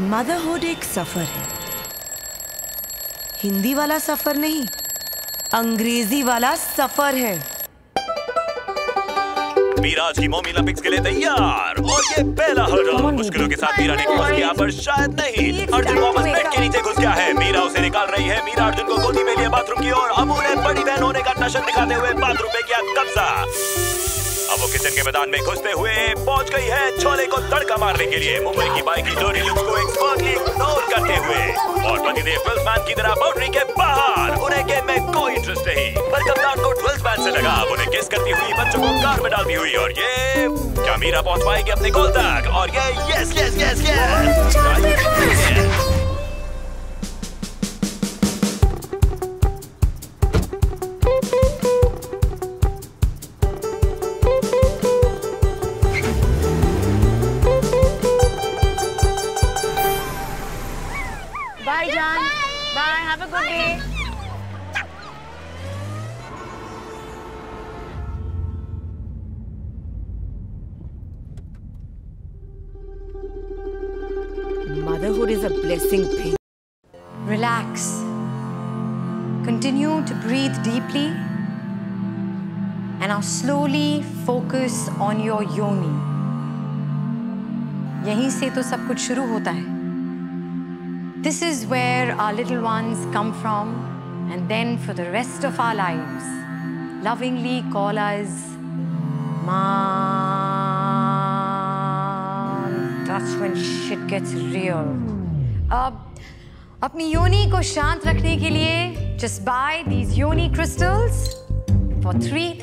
Motherhood एक सफर है, हिंदी वाला सफर नहीं, अंग्रेजी वाला सफर है। मीरा आज की मॉमी ओलंपिक्स के लिए तैयार और ये पहला हर्डल मुश्किलों के साथ मीरा ने क्रॉस किया, पर शायद नहीं। अर्जुन वापस बेड के नीचे घुस गया है। मीरा उसे निकाल रही है। मीरा अर्जुन को गोदी में लिए बाथरूम की ओर। अबू ने बड़ी बहन होने का जश्न दिखाते हुए बाथरूम पे किया कब्जा। अब वो किचन के मैदान में घुसते हुए पहुंच गई है छोले को तड़का मारने के लिए, मुंबई की बाइक की डोरी लुक्स को एक्सपर्टली इग्नोर करते हुए। और पतिदेव ट्वेल्थ की तरह बाउंड्री के बाहर। उन्हें गेम में कोई इंटरेस्ट नहीं, पर कप्तान को 12 मैन से लगा। उन्हें किस करती हुई बच्चों को कार में डालती हुई। और ये क्या मीरा पहुंच पाएगी अपने गोल तक? और ये yes yes yes yes. Bye, John. Bye. Have a good day. Motherhood is a blessing thing. Relax. Continue to breathe deeply. And now slowly focus on your yoni. यहीं से तो सब कुछ शुरू होता है. This is where our little ones come from, and then for the rest of our lives, lovingly call us Mom. That's when shit gets real. अब अपनी योनि को शांत रखने के लिए just buy these yoni crystals for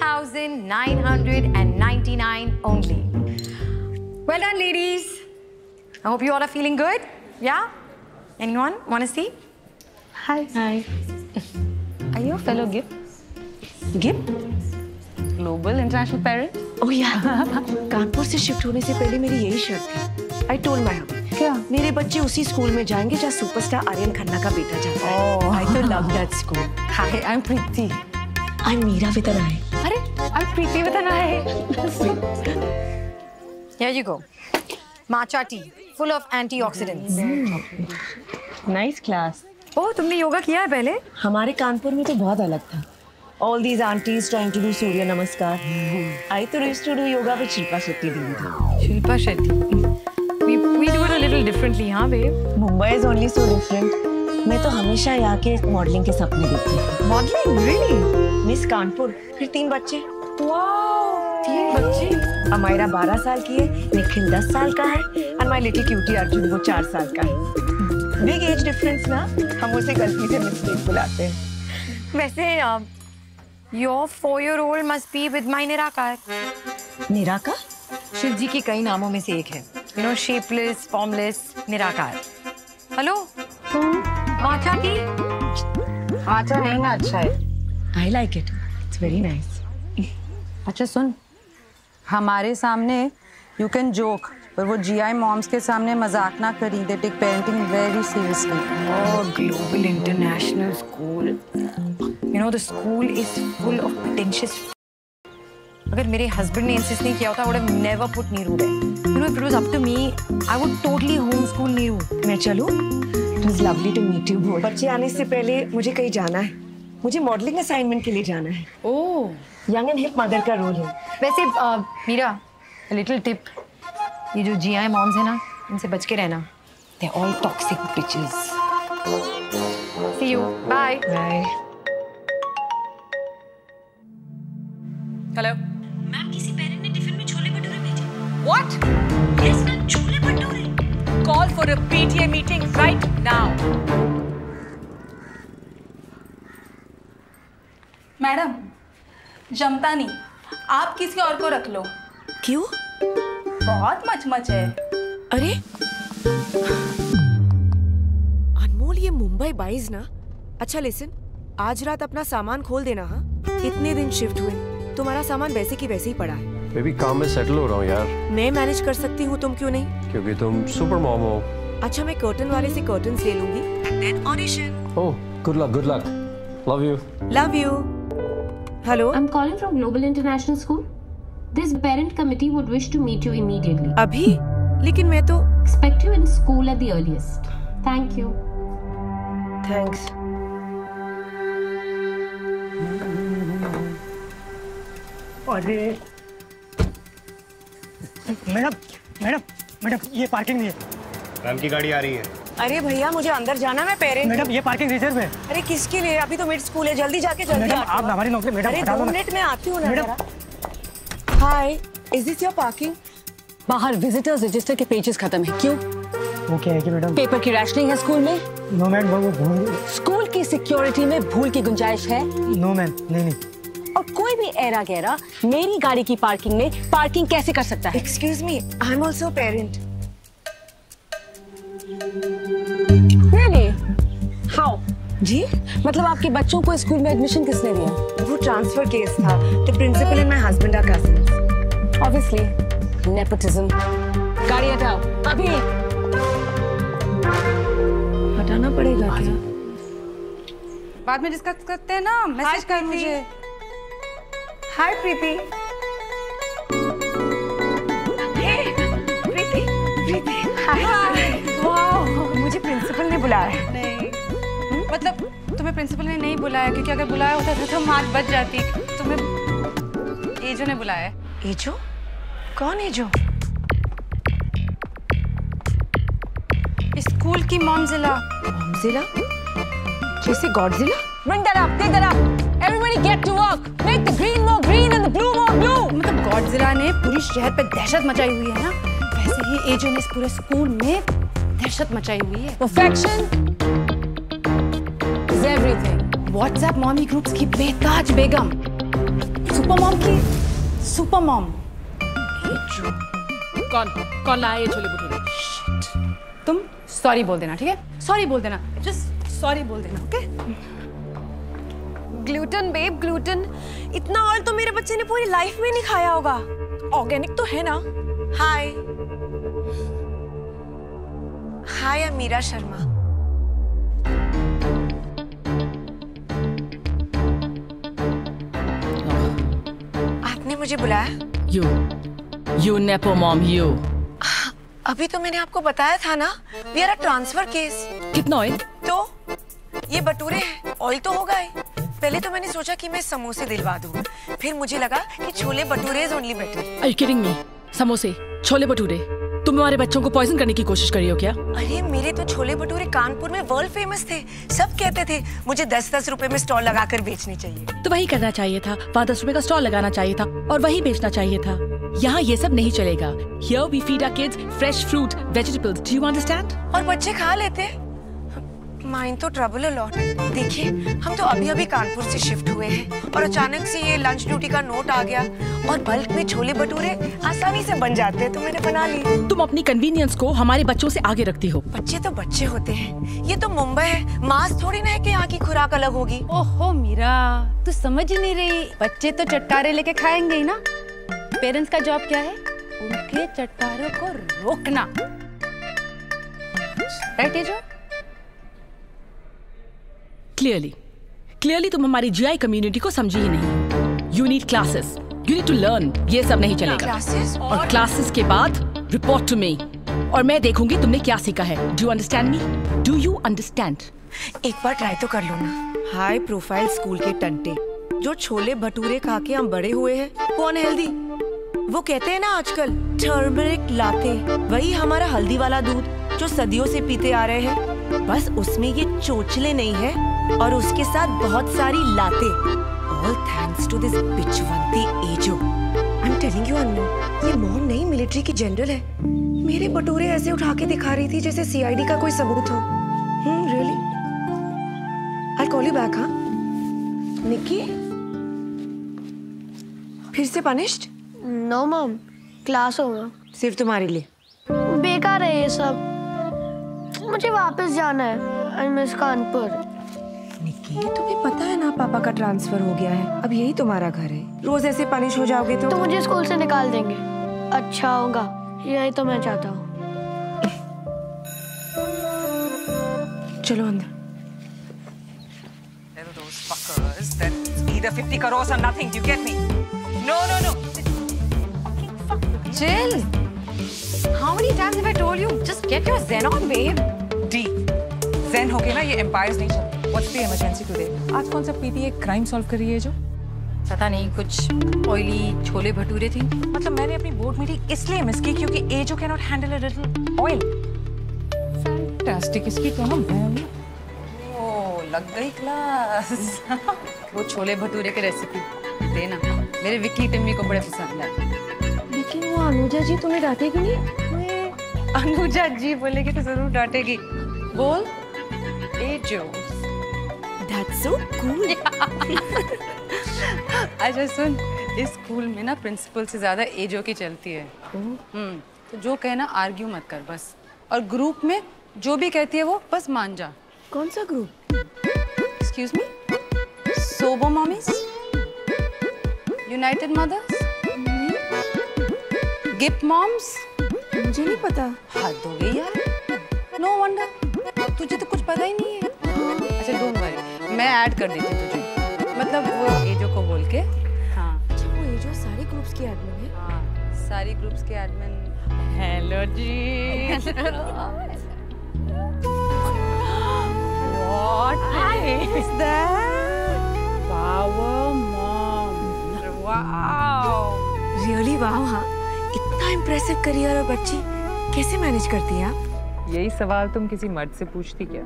3,999 only. Well done, ladies. I hope you all are feeling good. Yeah? Anyone want to see? Hi. Hi. Are you a fellow GIP? GIP? Global International Parent? Oh yeah. Kanpur से shift होने से पहले मेरी यही शर्त थी. I told my husband. क्या? मेरे बच्चे उसी स्कूल में जाएंगे जहाँ सुपरस्टार आर्यन खन्ना का बेटा जाता है. Oh. I तो love that school. Hi, I'm Preeti. I'm Meera with an I. अरे, I'm Preeti with an I. Here you go. Matcha tea, full of antioxidants. Nice class. Oh, तुमने योगा किया है पहले? हमारे कानपुर में तो बहुत अलग था. All these aunties trying to do सूर्य नमस्कार. I तो used to do yoga with Shilpa Shukla. Shilpa Shukla. We do it a little differently, हाँ babe. Mumbai is only so different. मैं तो हमेशा यहाँ के मॉडलिंग के सपने देखती हूँ. Modeling, really? मिस कानपुर, फिर 3 बच्चे. Wow, 3 बच्चे. अमायरा 12 साल की है, निखिल 10 साल का है, और माय लिटिल क्यूटी अर्जुन वो 4 साल का है. बिग एज डिफरेंस ना, हम उसे गलती से मिस्टेक बुलाते हैं. वैसे your 4-year-old must be with my निराकार. निराकार? शिव जी के कई नामों में से एक है. You know, shapeless, formless, निराकार. हेलो? Matcha tea? माचा नहीं ना, अच्छा है. I like it. It's very nice. अच्छा सुन, हमारे सामने you can joke, पर वो GI moms के सामने मजाक ना करी. They take parenting very seriously. Oh, Global International School. You know, the school is full of pretentious. अगर मेरे husband ने insist नहीं किया होता, I would have never put Neeru there. You know, if it was up to me, I would totally homeschool Neeru. मैं चलूँ? It was lovely to meet you both. बच्चे आने से पहले मुझे कहीं जाना है. मुझे मॉडलिंग असाइनमेंट के लिए जाना है. Oh. Young and hip mother का रोल है. वैसे मीरा, a little tip. ये जो GI moms है ना, इनसे बच के रहना. They're all toxic bitches. See you. Bye. Bye. Hello. Ma'am, किसी पेरेंट ने टिफिन में छोले भटूरे भेजे. What? Yes ma'am, chole bhature. Call for a PTA meeting right now. Madam, जमता नहीं. आप किसी और को रख लो. क्यों? बहुत मच है. अरे अनमोल, ये मुंबई बाइज ना. अच्छा लिसन, आज रात अपना सामान खोल देना. हाँ, इतने दिन शिफ्ट हुए, तुम्हारा सामान वैसे की वैसे ही पड़ा है. मैं भी काम में सेटल हो रहा हूँ यार. मैं मैनेज कर सकती हूँ, तुम क्यों नहीं? क्योंकि तुम सुपर मॉम हो. अच्छा, मैं कर्टन वाले से कर्टन्स ले लूंगी. And then audition. Oh, good luck. Love you. Love you. Hello. I'm calling from Global International School. This parent committee would wish to meet you immediately. अभी? लेकिन मैं तो Expect expect you in school at the earliest. Thank you. Thanks. अरे madam madam madam ये parking नहीं है। Ma'am की गाड़ी आ रही है। अरे भैया मुझे अंदर जाना, मैं पेरेंट। मैडम ये पार्किंग रिजर्व है। अरे किसके लिए? अभी तो मिड स्कूल है, जल्दी जाके जल्दी। मैडम आप हमारी नौकरी मैडम अरे 2 मिनट में आती हूँ ना। Madam hi, is this your parking? बाहर विजिटर्स रजिस्टर के पेजेस खत्म है। क्यों? वो क्या है कि मैडम पेपर की रैशनिंग है स्कूल में? नो मैम, वो भूल। स्कूल की सिक्योरिटी में भूल की गुंजाइश है? नो मैम, नहीं। और कोई भी एरा गैरा मेरी गाड़ी की पार्किंग में पार्किंग कैसे कर सकता है? Excuse me, I am also parent. Really? How? जी? मतलब आपके बच्चों को स्कूल में एडमिशन किसने दिया? वो ट्रांसफर केस था। The principal and my husband are cousins. Obviously, nepotism. गाड़ी हटाओ अभी। हटाना पड़ेगा क्या? बाद में डिस्कस करते हैं ना, मैसेज कर मुझे। हाय प्रीति। प्रीति। वाह, मुझे प्रिंसिपल ने बुलाया है। नहीं, मतलब तुम्हें प्रिंसिपल ने नहीं बुलाया, क्योंकि अगर बुलाया होता था तो मार्क बच जाती। तुम्हें एजो ने बुलाया है। एजो? कौन एजो? स्कूल की मॉमजिला। मॉमजिला? जैसे Godzilla? Bring that up, take that up. Everybody get to work. Make the green more green and the blue more blue. मतलब गॉडजिला ने पूरी शहर पे दहशत मचाई हुई है ना, वैसे ही एजो ने इस पूरे स्कूल में दहशत मचाई हुई है। Perfection is everything. WhatsApp mommy groups की बेताज बेगम, सुपर मॉम की सुपर मॉम। कौन लाया ये छोले भटूरे? तुम सॉरी बोल देना, ठीक है? सॉरी बोल देना, जस्ट सॉरी बोल देना, ओके? Gluten babe, gluten. इतना ऑयल तो मेरे बच्चे ने पूरी लाइफ में नहीं खाया होगा। ऑर्गेनिक तो है ना? हाय। हाय अमीरा शर्मा। आपने मुझे बुलाया? You nepo mom, you. अभी तो मैंने आपको बताया था ना, we are a transfer case. कितना ऑयल? तो ये भटूरे हैं, ऑयल तो होगा ही। पहले तो मैंने सोचा कि मैं समोसे दिलवा दूं, फिर मुझे लगा कि chole bhature is only better. Are you kidding me? समोसे, छोले भटूरे, तुम हमारे बच्चों को पॉइजन करने की कोशिश कर रही हो क्या? अरे मेरे तो छोले भटूरे कानपुर में वर्ल्ड फेमस थे। सब कहते थे मुझे 10-10 रुपए में स्टॉल लगाकर बेचने चाहिए। तो वही करना चाहिए था, 5-10 रुपए का स्टॉल लगाना चाहिए था और वही बेचना चाहिए था। यहाँ ये सब नहीं चलेगा। Here we feed our kids fresh fruit, vegetables. Do you understand? और बच्चे खा लेते। माइंड तो ट्रबल अ लॉट। देखिए, हम तो अभी कानपुर से शिफ्ट हुए हैं और अचानक से ये लंच ड्यूटी का नोट आ गया और बल्क में छोले भटूरे आसानी से बन जाते हैं, तो मैंने बना ली। तुम अपनी कन्वीनियंस को हमारे बच्चों से आगे रखती हो। बच्चे तो बच्चे होते हैं, ये तो मुंबई है, मास थोड़ी ना है कि यहाँ की खुराक अलग होगी। ओहो मीरा, तू समझ ही नहीं रही। बच्चे तो चटकारे लेके खाएंगे ही ना। पेरेंट्स का जॉब क्या है? उनके चटकारों को रोकना। Right azo? क्लियरली तुम हमारी जीआई कम्युनिटी को समझी ही नहीं। You need classes, you need to learn. ये सब नहीं चलेगा। क्लासेस? और क्लासेस के बाद रिपोर्ट टू मी और मैं देखूंगी तुमने क्या सीखा है। Do you understand me? Do you understand? एक बार ट्राई तो कर लो ना। हाई प्रोफाइल स्कूल के टंटे जो छोले भटूरे खा के हम बड़े हुए हैं, वो अनहेल्दी। वो कहते हैं ना आजकल टर्मरिक लाते, वही हमारा हल्दी वाला दूध जो सदियों से पीते आ रहे हैं। बस उसमें ये चोचले नहीं है और उसके साथ बहुत सारी लाते। All thanks to this बिचवंती एजो। I'm telling you अनु, ये मॉम नहीं, मिलिट्री की जनरल है। मेरे भटूरे ऐसे उठा के दिखा रही थी जैसे सीआईडी का कोई सबूत हो। Really? I'll call you back, हाँ? निक्की? फिर से पनिश्ड? नो मॉम, क्लास होगा। सिर्फ तुम्हारे लिए? बेकार है ये सब, मुझे वापस जाना है। I miss Kanpur. निक्की, तुम्हें पता है ना पापा का ट्रांसफर हो गया है, अब यही तुम्हारा घर है। रोज ऐसे पनिश हो जाओगे तो मुझे स्कूल से निकाल देंगे। अच्छा होगा, यही तो मैं चाहता हूँ। चलो अंदर। Those fuckers that either 50 crores or nothing. You get me? No. Chill. How many times have I told you? Just get your zen on, babe. D. Zen होके ना ये empires नहीं चलते. What's the emergency today? आज कौन सा PT एक crime solve करी है जो? पता नहीं, कुछ ऑयली छोले भटूरे थी. मतलब मैंने अपनी बोर्ड मीटिंग इसलिए मिस की क्योंकि एजो cannot handle a little oil. Fantastic. इसकी तो हम ओह लग गई क्लास. वो छोले भटूरे की रेसिपी देना. मेरे विक्की टिम्मी को बड़े पसंद है. लेकिन वो अनुजा जी तुम्हें डांटेगी नहीं? अनुजा जी बोलेगी तो जरूर डांटेगी. बोल. एजो. That's so cool. अच्छा सुन, इस स्कूल में ना प्रिंसिपल से ज्यादा एजो की चलती है. तो जो कहना आर्ग्यू मत कर बस. और ग्रुप में जो भी कहती है वो बस मान जा. कौन सा group? Excuse me? Sober mommies? United mothers? Gip moms? मुझे नहीं पता. हद हो गई यार. No wonder. तुझे तो कुछ पता ही नहीं है. अच्छा डोंट वरी, मैं ऐड कर देती हूँ तुझे. मतलब वो एजो को बोल के. हाँ. अच्छा वो एजो सारे ग्रुप्स की एडमिन है? हाँ, सारी ग्रुप्स के एडमिन. हेलो जी. What is that? Power mom. Wow. Really wow हाँ. इतना इम्प्रेसिव करियर और बच्ची कैसे मैनेज करती है आप? यही सवाल तुम किसी मर्द से पूछती क्या?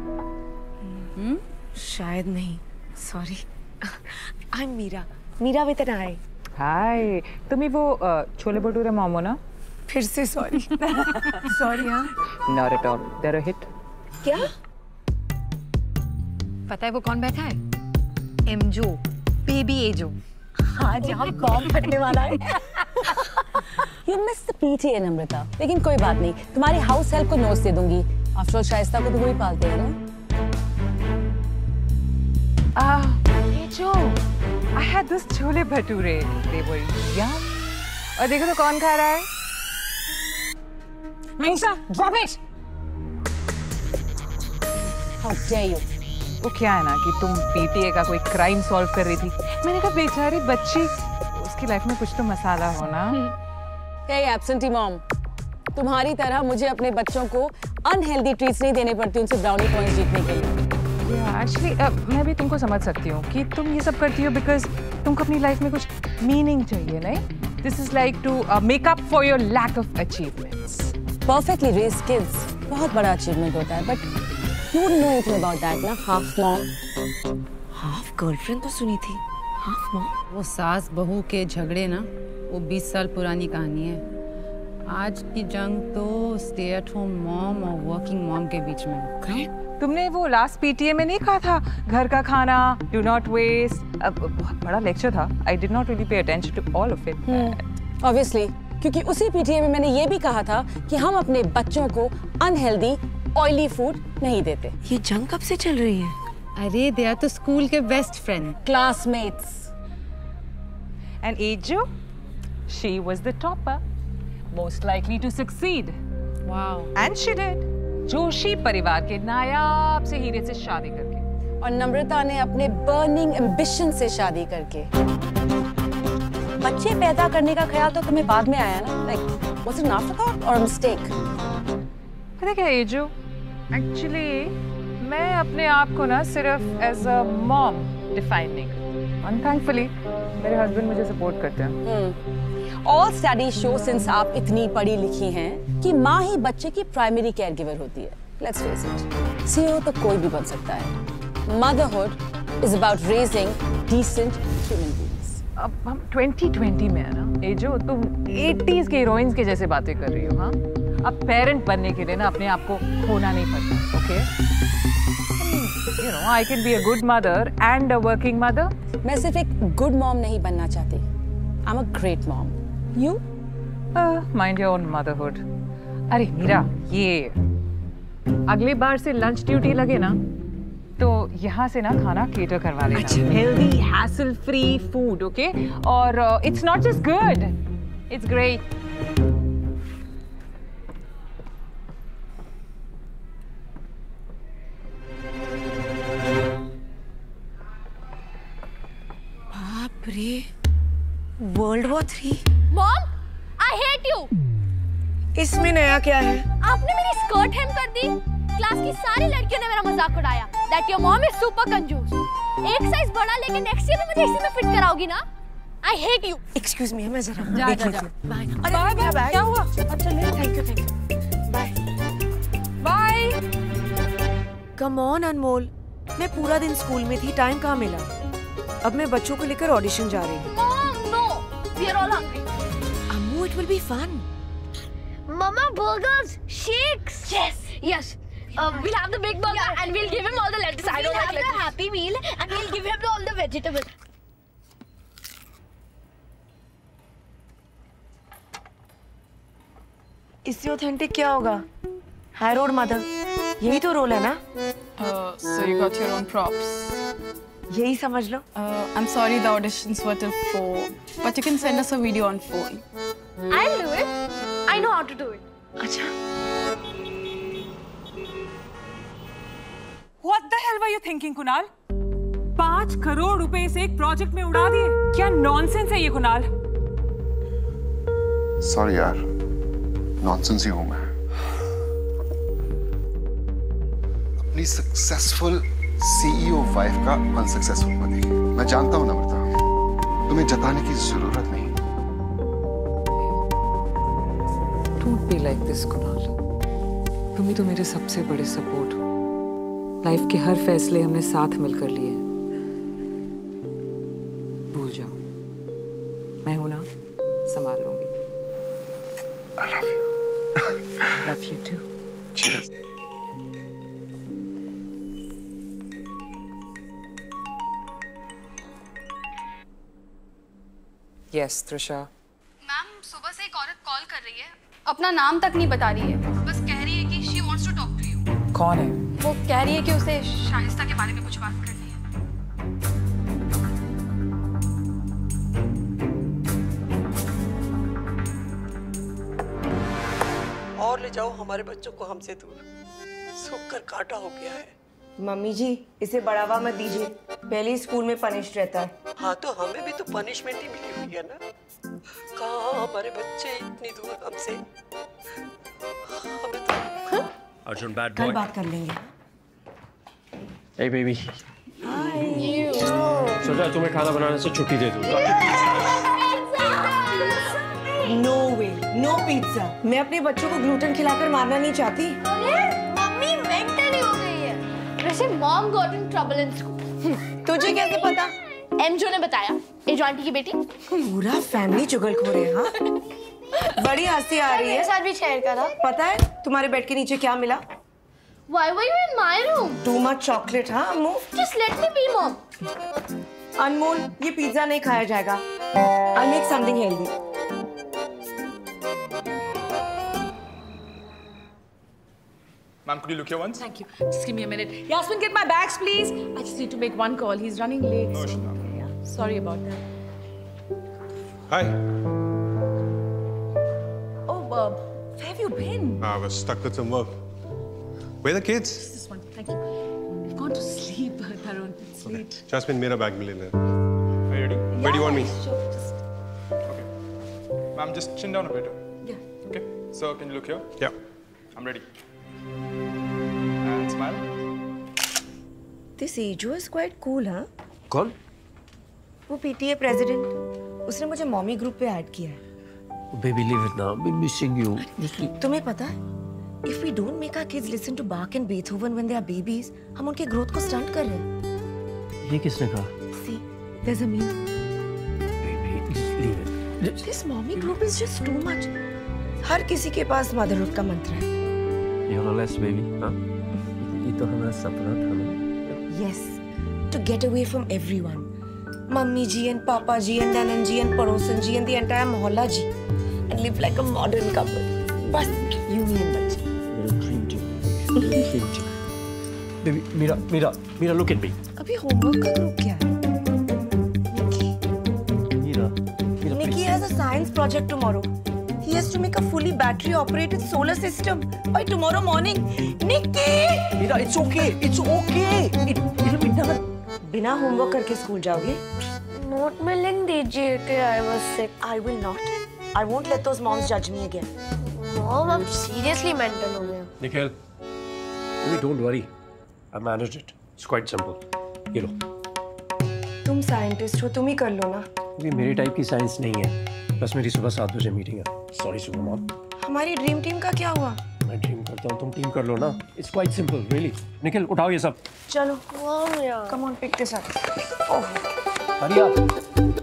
शायद नहीं. Sorry. I'm Mira. Mira with an I. Hi. तुम ही वो छोले भटूरे मॉम हो ना? फिर से सॉरी. सॉरी हाँ. Not at all. They're a hit. क्या? पता है वो कौन बैठा है? एमजो, बेबी एजो. आज यहाँ बॉम्ब फटने वाला है. You missed the PTA Amrita. लेकिन कोई बात नहीं, तुम्हारी हाउस हेल्प को नोट्स दे दूंगी. आफ्टर ऑल शाइस्ता को तो वही पालते हैं ना. एजो, I had this chole bhature. They were yum. और देखो तो कौन खा रहा है? Aisha, drop it. How dare you? वो क्या है ना कि तुम पीटीए का कोई क्राइम सॉल्व कर रही थी. मैंने कहा बेचारी बच्ची, उसकी लाइफ में कुछ तो मसाला हो ना. Hey absentee mom, तुम्हारी तरह मुझे अपने बच्चों को अनहेल्दी ट्रीट्स नहीं देने पड़ती उनसे ब्राउनी पॉइंट्स जीतने के लिए. एक्चुअली मैं भी तुमको समझ सकती हूँ कि तुम ये सब करती हो बिकॉज तुमको अपनी लाइफ में कुछ मीनिंग चाहिए. नहीं, this is like to make up for your lack of achievements. Perfectly raised kids बहुत बड़ा अचीवमेंट होता है. But you wouldn't know anything about that ना. Half mom, half girlfriend तो सुनी थी. Half mom. वो सास बहू के झगड़े ना, वो 20 साल पुरानी कहानी है. आज की जंग तो स्टे एट होम मॉम और वर्किंग मॉम के बीच में. तुमने वो लास्ट पीटीए में नहीं कहा था घर का खाना, डू नॉट वेस्ट. बहुत बड़ा लेक्चर था. I did not really pay attention to all of it. Obviously, क्योंकि उसी पीटीए में मैंने ये भी कहा था कि हम अपने बच्चों को अनहेल्दी ऑयली फूड नहीं देते. ये जंग कब से चल रही है? अरे दे आर तो स्कूल के बेस्ट फ्रेंड, क्लासमेट्स. एंड एजो, she was the topper, most likely to succeed. Wow. And she did. Joshi परिवार के नायाब से हीरे से शादी करके. और नम्रता ने अपने बर्निंग एम्बिशन से शादी करके. बच्चे पैदा करने का ख्याल तो तुम्हें बाद में आया ना. Like was it an afterthought और मिस्टेक? पता क्या एजो, एक्चुअली मैं अपने आप को ना सिर्फ एज अ मॉम डिफाइन नहीं करती. अनथैंकफुली मेरे हस्बैंड मुझे सपोर्ट करते हैं. ऑल स्टडीज शो सिंस आप इतनी पढ़ी लिखी हैं कि माँ ही बच्चे की प्राइमरी केयर गिवर होती है. लेट्स फेस इट, सीईओ तो कोई भी बन सकता है. Motherhood is about raising decent human beings. अब हम 2020 में है ना एजो, तुम 80s के हीरोइंस के जैसे बातें कर रही हो. हाँ, अब पेरेंट बनने के लिए ना अपने आप को खोना नहीं पड़ता. Okay, you know I can be a good mother and a working mother. मैं सिर्फ एक गुड मॉम नहीं बनना चाहती. I am a great mom. You mind your own motherhood. अरे मीरा, ये अगली बार से लंच ड्यूटी लगे ना तो यहाँ से ना खाना केटर करवा लेना. Healthy hassle free food. Okay, और it's not just good, it's great. बाप रे, World War III. Mom, I hate you. इसमें नया क्या है? आपने मेरी स्कर्ट हेम कर दी। क्लास की सारी लड़कियों ने मेरा मजाक उड़ाया। That your mom is super कंजूस। एक साइज बड़ा लेके नेक्स्ट ईयर में मुझे इसी में फिट कराओगी ना? I hate you। Excuse me, मैं जरा जा। बाय। बाय। क्या हुआ? अच्छा ले, thank you. Bye. Bye. Come on Anmol, मैं पूरा दिन स्कूल में थी, टाइम कहाँ मिला? अब मैं बच्चों को लेकर ऑडिशन जा रही हूँ। No, we are all hungry। Ammu, it will be fun। Mama, burgers, shakes। Yes। We'll have the big burger and we'll give him all the lettuce। I don't like lettuce। We'll have the happy meal and we'll give him all the vegetables। इससे authentic क्या होगा? High road mother, यही तो role है ना? So you got your own props। यही समझ लो। I'm sorry the auditions were till 4, but you can send us a video on phone। I'll do it। I know how to do it। अच्छा। What the hell were you thinking, Kunal? 5 crore रुपए से एक project में उड़ा दिए। क्या nonsense है ये कुणाल? सॉरी यार, नॉनसेंस ही हूं मैं। अपनी सक्सेसफुल सीईओ वाइफ का अनसक्सेसफुल पति। मैं जानता हूं ना अमृता, तुम्हें जताने की जरूरत नहीं। Don't be like this, Kunal. तुम ही तो मेरे सबसे बड़े सपोर्ट हो। लाइफ के हर फैसले हमने साथ मिलकर लिए। भूल जाओ, मैं हूं ना, संभाल लूंगी। I love you। Love you too। Cheers। Yes, Trisha. Ma'am, सुबह से एक औरत कॉल कर रही है, अपना नाम तक नहीं बता रही है, बस कह रही है कि she wants to talk to you। कौन है? वो कह रही है कि उसे शाइस्ता के बारे में कुछ बात करनी है। और ले जाओ हमारे बच्चों को हमसे दूर, सूख कर कांटा हो गया है। मम्मी जी, इसे बढ़ावा मत दीजिए, पहले ही स्कूल में पनिश रहता है। हाँ, तो हमें भी तो पनिशमेंट ही मिली हुई है ना। कहाँ हमारे बच्चे इतनी दूर हमसे, हमें तो अर्जुन बैड कल बॉय। बात कर लेंगे। Hey baby। सोचा तुम्हें खाना बनाने से छुट्टी दे दूँ। No way, no pizza. मैं अपने बच्चों को ग्लूटेन खिलाकर मारना नहीं चाहती। मम्मी मेंटली हो गई है। वैसे mom got in trouble in school. तुझे कैसे पता? एमजो ने बताया। एजो आंटी की बेटी। पूरा फैमिली चुगलखोर है। हाँ, बड़ी हंसी आ रही है। मेरे साथ भी शेयर करा। पता है तुम्हारे बेड के नीचे क्या मिला? Why were you in my room? Too much chocolate, हाँ अम्मू? Just let me be, mom. अनमोल, ये पिज्जा नहीं खाया जाएगा। I'll make something healthy. Ma'am, could you look here once? Thank you. Just give me a minute. Yasmin, get my bags, please. I just need to make one call. He's running late. No, so, Shilpa. yeah. Sorry about that. Hi. Oh, where have you been? I was stuck with some work. Where are the kids? Just this one. Thank you. They've gone to sleep, Tarun. It's late. Jasmine, मेरा bag मिले ना। Are you ready? Where do you want me? Sure. Just. Okay. Ma'am, just chin down a bit. Yeah. Okay. So, can you look here? Yeah. I'm ready. And smile. This Ejo is quite cool, हाँ? कौन? वो PTA president. उसने मुझे mommy group पे add किया है। Baby, leave it now. I'm missing you. Just leave. तुम्हें पता है? If we don't make our kids listen to Bach and Beethoven when they are babies, हम उनके ग्रोथ को स्टंट कर रहे हैं। ये किसने कहा? See, there's a meme. Baby, just leave it. This mommy group is just too much. हर किसी के पास मदरहुड का मंत्र है। You're a less baby, हाँ? ये तो हमारा सपना था ना। Yes, to get away from everyone. Mummy ji and papa ji and ननन ji and पड़ोसन जी and the entire मोहल्ला जी, and live like a modern couple. बस यूं ही बच्चे। Baby, Mira, look at me. अभी होमवर्क का ग्रुप क्या है? Mira, Nikki has a science project tomorrow. He has to make a fully battery-operated solar system by tomorrow morning. Nikki! Mira, it's okay. It's okay. It'll be done. बिना homework करके school जाओगे? Note में लिख दीजिए कि I was sick. I will not. I won't let those moms judge me again. Mom आप seriously mental हो गए हो। Nikhil, don't worry, I managed it. It's quite simple. ये लो। तुम साइंटिस्ट हो, तुम ही कर लो ना। ये मेरी टाइप की साइंस नहीं है। बस मेरी सुबह 7 बजे मीटिंग है। Sorry super mom. हमारी ड्रीम टीम का क्या हुआ? मैं ड्रीम करता हूँ, तुम टीम कर लो ना। It's quite simple, really. Nikhil, उठाओ ये सब। चलो। Come on, pick this up. Hurry up.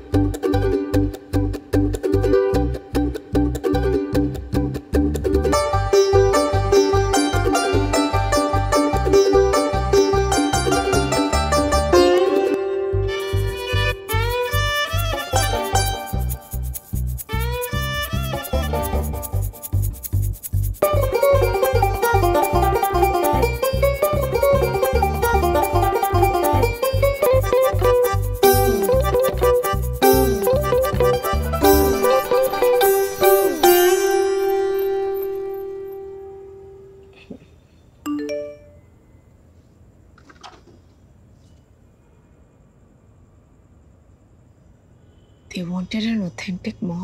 They wanted an authentic mom.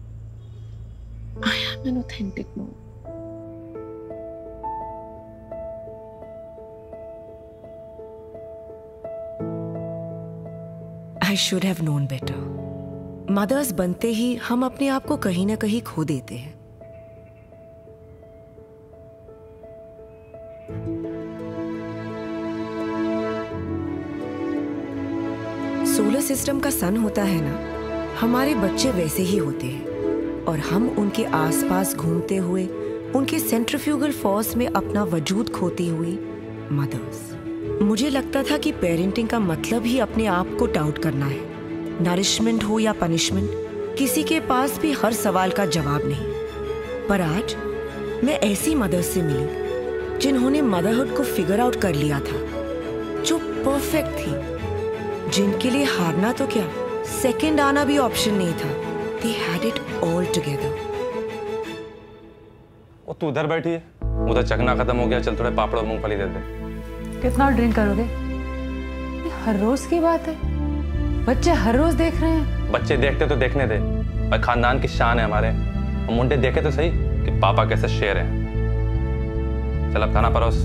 I am an authentic mom. I should have known better. Mothers बनते ही हम अपने आप को कहीं ना कहीं खो देते हैं। सोलर सिस्टम का सन होता है ना, हमारे बच्चे वैसे ही होते हैं और हम उनके आसपास घूमते हुए उनके सेंट्रीफ्यूगल फोर्स में अपना वजूद खोती हुई मदर्स। मुझे लगता था कि पेरेंटिंग का मतलब ही अपने आप को डाउट करना है। नरिशमेंट हो या पनिशमेंट, किसी के पास भी हर सवाल का जवाब नहीं। पर आज मैं ऐसी मदर्स से मिली जिन्होंने मदरहुड को फिगर आउट कर लिया था, जो परफेक्ट थी, जिनके लिए हारना तो क्या, सेकंड आना भी ऑप्शन नहीं था। They had it all together. वो तू उधर बैठी है, उधर चखना खत्म हो गया, चल थोड़े पापड़ और मूंगफली दे दे। कितना ड्रिंक करोगे? ये हर रोज की बात है, बच्चे हर रोज देख रहे हैं। बच्चे देखते तो देखने दे, भाई खानदान की शान है हमारे। हम मुंडे देखे तो सही कि पापा कैसे शेर हैं। चल अब खाना परोस।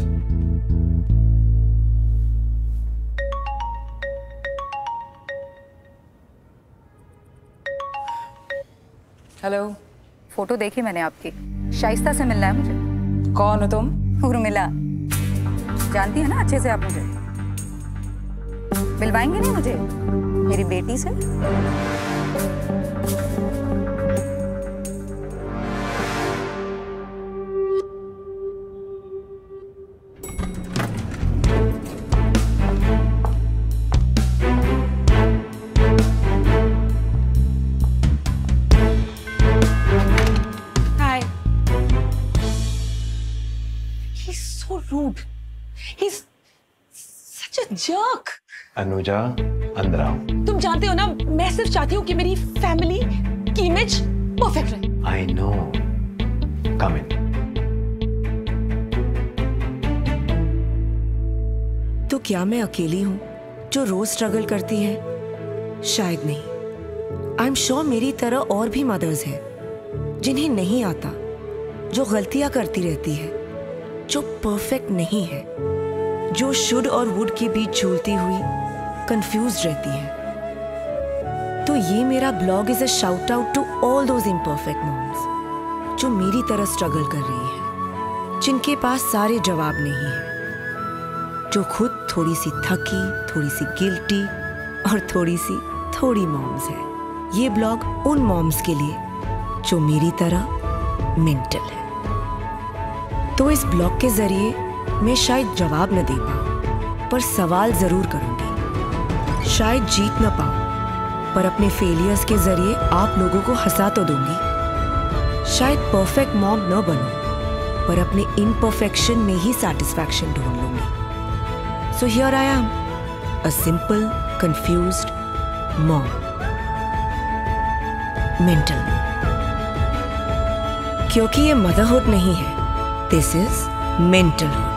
हेलो, फोटो देखी मैंने आपकी। शाइस्ता से मिलना है मुझे। कौन हो तुम? उर्मिला। जानती है ना अच्छे से आप मुझे। मिलवाएंगे नहीं मुझे मेरी बेटी से? jerk. अनुजा, अंदर आओ। तुम जानते हो ना, मैं सिर्फ चाहती हूँ कि मेरी फैमिली की इमेज परफेक्ट रहे। I know. Come in. तो क्या मैं अकेली हूँ जो रोज स्ट्रगल करती है? शायद नहीं। आई एम श्योर मेरी तरह और भी मदर्स हैं जिन्हें नहीं आता, जो गलतियां करती रहती है, जो परफेक्ट नहीं है, जो शुड और वुड के बीच झूलती हुई कंफ्यूज्ड रहती है। तो ये मेरा blog is a shout out to all those imperfect moms जो मेरी तरह स्ट्रगल कर रही हैं, जिनके पास सारे जवाब नहीं है, जो खुद थोड़ी सी थकी, थोड़ी सी गिल्टी और थोड़ी मॉम्स है। ये ब्लॉग उन मॉम्स के लिए जो मेरी तरह मेंटल है। तो इस ब्लॉग के जरिए मैं शायद जवाब न दे पाऊं, पर सवाल जरूर करूंगी। शायद जीत न पाऊं, पर अपने फेलियर्स के जरिए आप लोगों को हंसा तो दूंगी। शायद परफेक्ट मॉम न बनूं, पर अपने इम्परफेक्शन में ही सैटिस्फैक्शन ढूंढ लूंगी। So here I am, a simple, confused mom. Mental mom. क्योंकि ये motherhood नहीं है, this is mentalhood.